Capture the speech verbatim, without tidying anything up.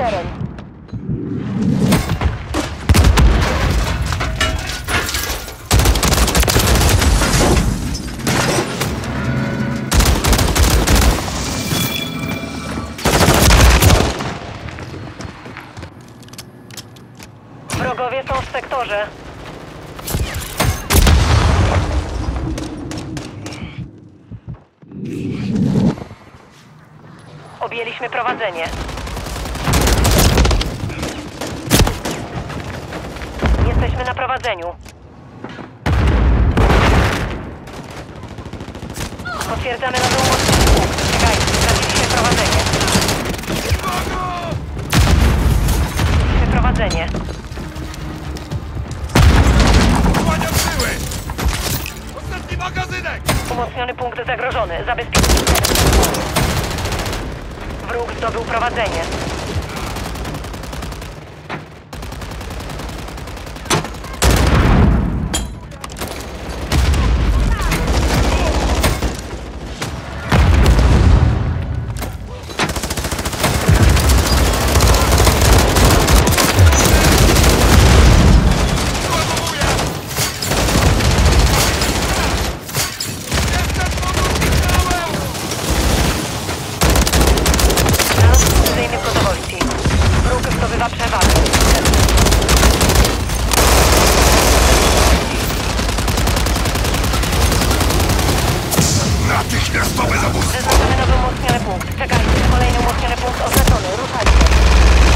teren. Wrogowie są w sektorze. Objęliśmy prowadzenie. Jesteśmy na prowadzeniu. Potwierdzamy nową moc. Czekaj, straciliśmy prowadzenie. Straciliśmy prowadzenie. Kłaniam tyły! Ostatni magazynek! Umocniony punkt zagrożony. Zabezpieczony teren. Wróg zdobył prowadzenie. Natychmiastowe zabójstwo! Zaznaczamy nowy umocniony punkt. Czekajcie, kolejny umocniony punkt oznaczony. Ruszajcie.